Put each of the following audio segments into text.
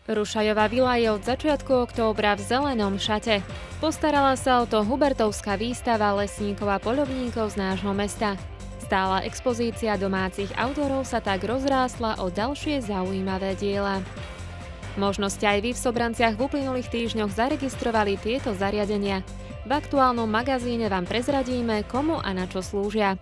Rušajová vila je od začiatku októbra v zelenom šate. Postarala sa o to hubertovská výstava lesníkov a poľovníkov z nášho mesta. Stála expozícia domácich autorov sa tak rozrástla o ďalšie zaujímavé diela. Možno ste aj vy v Sobranciach v uplynulých týždňoch zaregistrovali tieto zariadenia. V aktuálnom magazíne vám prezradíme, komu a na čo slúžia.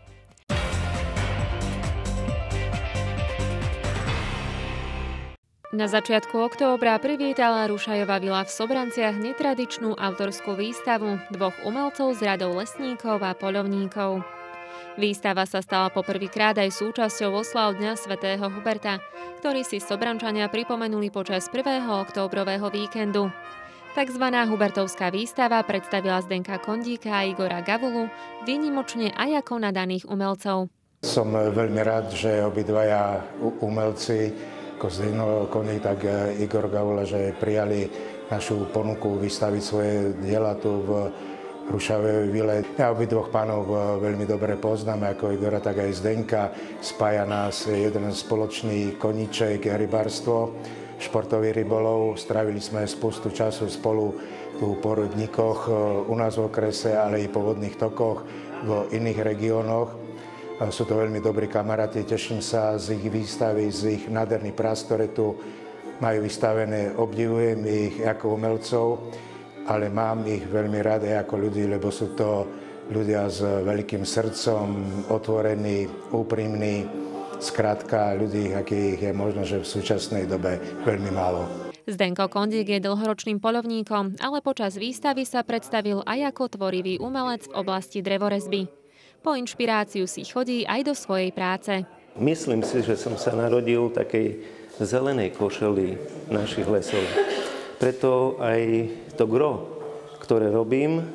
Na začiatku októbra privítala Rušajová vila v Sobranciach netradičnú autorskú výstavu dvoch umelcov z radov lesníkov a poľovníkov. Výstava sa stala poprvýkrát aj súčasťou oslav Dňa svätého Huberta, ktorý si Sobrančania pripomenuli počas 1. októbrového víkendu. Takzvaná Hubertovská výstava predstavila Zdenka Kondíka a Igora Gavulu výnimočne aj ako nadaných umelcov. Som veľmi rád, že obidvaja umelci, ako Zdeno Kondík, tak Igor Gavula, že prijali našu ponuku vystaviť svoje diela tu v Rušajovej vile. Ja obidvoch pánov veľmi dobre poznám, ako Igora, tak aj Zdenka. Spája nás jeden spoločný koníček, rybárstvo, športový rybolov. Strávili sme spustu času spolu tu po rybníkoch u nás v okrese, ale i po vodných tokoch v iných regiónoch. Sú to veľmi dobrí kamaráti, teším sa z ich výstavy, z ich nádherných prác, ktoré tu majú vystavené. Obdivujem ich ako umelcov, ale mám ich veľmi rád aj ako ľudí, lebo sú to ľudia s veľkým srdcom, otvorení, úprimní, skrátka ľudí, akých je možno, že v súčasnej dobe veľmi málo. Zdenko Kondík je dlhoročným poľovníkom, ale počas výstavy sa predstavil aj ako tvorivý umelec v oblasti drevorezby. Po inšpiráciu si chodí aj do svojej práce. Myslím si, že som sa narodil v takej zelenej košeli našich lesov. Preto aj to gro, ktoré robím,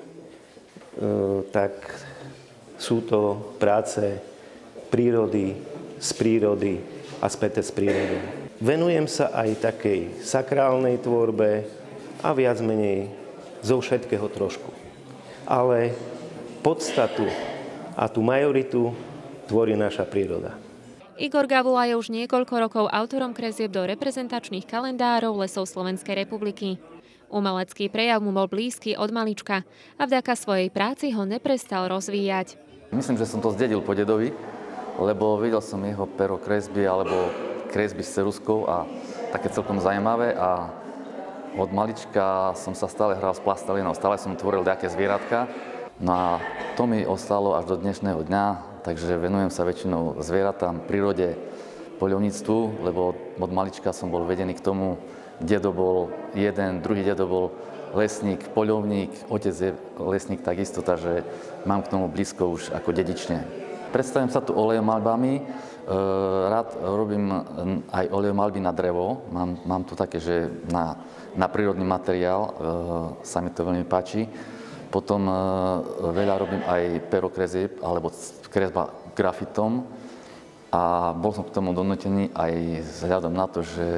tak sú to práce prírody, z prírody a späté z prírody. Venujem sa aj takej sakrálnej tvorbe a viac menej zo všetkého trošku. Ale podstatu a tú majoritu tvorí naša príroda. Igor Gavula je už niekoľko rokov autorom kresieb do reprezentačných kalendárov lesov Slovenskej republiky. Umelecký prejav mu bol blízky od malička a vďaka svojej práci ho neprestal rozvíjať. Myslím, že som to zdedil po dedovi, lebo videl som jeho pero kresby alebo kresby s ceruzkou a také celkom zaujímavé a od malička som sa stále hral s plastelinou, stále som tvoril nejaké zvieratka. No a to mi ostalo až do dnešného dňa, takže venujem sa väčšinou zvieratám, prírode, poľovníctvu, lebo od malička som bol vedený k tomu. Dedo bol jeden, druhý dedo bol lesník, poľovník, otec je lesník takisto, takže mám k tomu blízko už ako dedične. Predstavím sa tu olejomalbami, rád robím aj olejomalby na drevo, mám tu také, že na prírodný materiál, sa mi to veľmi páči. Potom veľa robím aj perokresieb, alebo kresba grafitom. A bol som k tomu donútený aj vzhľadom na to, že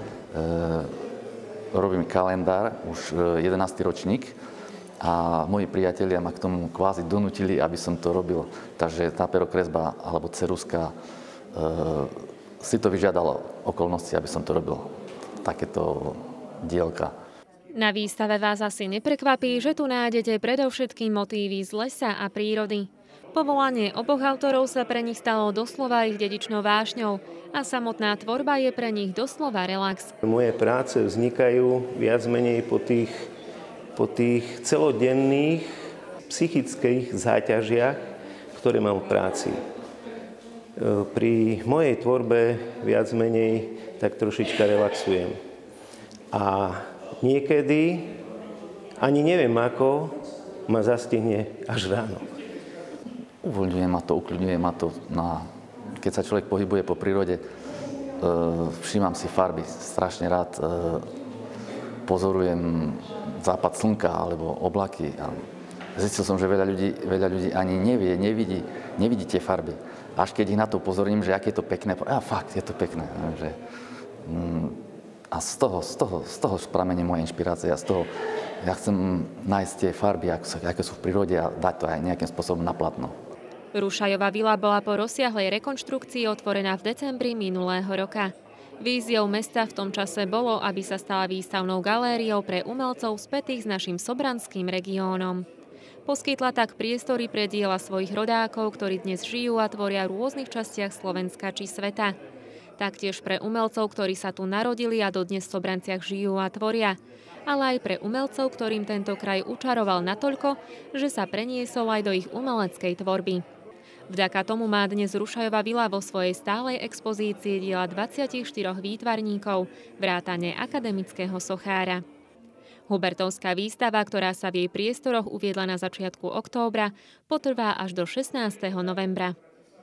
robím kalendár, už 11. ročník. A moji priatelia ma k tomu kvázi donútili, aby som to robil. Takže tá perokresba alebo ceruzka si to vyžiadalo okolnosti, aby som to robil. Takéto dielka. Na výstave vás asi neprekvapí, že tu nájdete predovšetkým motívy z lesa a prírody. Povolanie oboch autorov sa pre nich stalo doslova ich dedičnou vášňou a samotná tvorba je pre nich doslova relax. Moje práce vznikajú viac menej po tých celodenných psychických záťažiach, ktoré mám v práci. Pri mojej tvorbe viac menej tak trošička relaxujem. A niekedy, ani neviem ako, ma zastihne až ráno. Uvoľňuje ma to, ukľudňuje ma to. Keď sa človek pohybuje po prírode, všímam si farby. Strašne rád pozorujem západ slnka alebo oblaky. Zistil som, že veľa ľudí ani nevidí tie farby. Až keď ich na to upozorním, že aké je to pekné, fakt, je to pekné. A z toho pramení moja inšpirácia. Ja chcem nájsť tie farby, aké sú v prírode a dať to aj nejakým spôsobom na platno. Rušajová vila bola po rozsiahlej rekonštrukcii otvorená v decembri minulého roka. Víziou mesta v tom čase bolo, aby sa stala výstavnou galériou pre umelcov spätých s našim sobranským regiónom. Poskytla tak priestory pre diela svojich rodákov, ktorí dnes žijú a tvoria v rôznych častiach Slovenska či sveta. Taktiež pre umelcov, ktorí sa tu narodili a dodnes v Sobranciach žijú a tvoria. Ale aj pre umelcov, ktorým tento kraj učaroval natoľko, že sa preniesol aj do ich umeleckej tvorby. Vďaka tomu má dnes Rušajova vila vo svojej stálej expozícii diela 24 výtvarníkov, vrátane akademického sochára. Hubertovská výstava, ktorá sa v jej priestoroch uviedla na začiatku októbra, potrvá až do 16. novembra.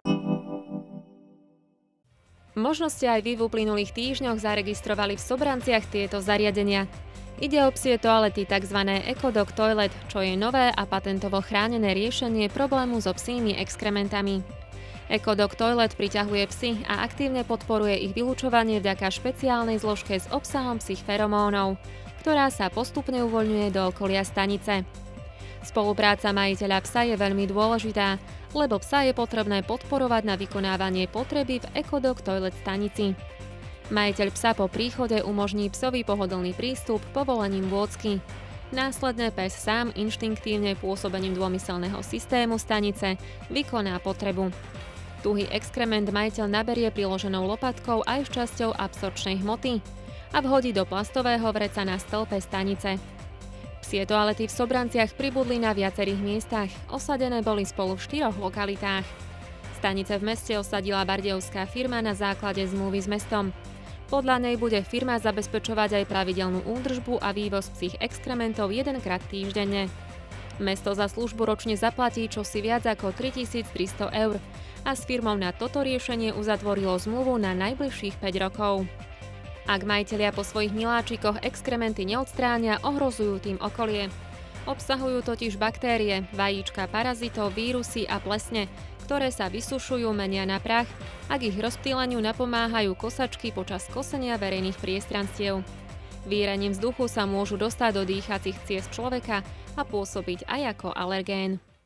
Možno ste aj vy v uplynulých týždňoch zaregistrovali v Sobranciach tieto zariadenia. Ide o psie toalety, tzv. Ecodog Toilet, čo je nové a patentovo chránené riešenie problému so psími exkrementami. Ecodog Toilet priťahuje psy a aktívne podporuje ich vylučovanie vďaka špeciálnej zložke s obsahom psích feromónov, ktorá sa postupne uvoľňuje do okolia stanice. Spolupráca majiteľa psa je veľmi dôležitá, lebo psa je potrebné podporovať na vykonávanie potreby v Ecodog Toilet stanici. Majiteľ psa po príchode umožní psovi pohodlný prístup povolením vôdzky. Následne pes sám inštinktívne pôsobením dômyselného systému stanice vykoná potrebu. Tuhý exkrement majiteľ naberie priloženou lopatkou aj s časťou absorpčnej hmoty a vhodí do plastového vreca na stĺpe stanice. Psie toalety v Sobranciach pribudli na viacerých miestach, osadené boli spolu v 4 lokalitách. Stanice v meste osadila bardejovská firma na základe zmluvy s mestom. Podľa nej bude firma zabezpečovať aj pravidelnú údržbu a vývoz psích exkrementov 1-krát týždenne. Mesto za službu ročne zaplatí čosi viac ako 3300 eur a s firmou na toto riešenie uzatvorilo zmluvu na najbližších 5 rokov. Ak majitelia po svojich miláčikoch exkrementy neodstránia, ohrozujú tým okolie. Obsahujú totiž baktérie, vajíčka parazitov, vírusy a plesne, ktoré sa vysušujú, menia na prach, ak ich rozptýleniu napomáhajú kosačky počas kosenia verejných priestranstiev. Vírením vzduchu sa môžu dostať do dýchacích ciest človeka a pôsobiť aj ako alergén.